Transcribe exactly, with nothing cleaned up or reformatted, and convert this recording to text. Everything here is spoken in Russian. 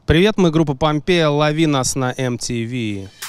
Привет, мы группа Помпея, лови нас на эм ти ви.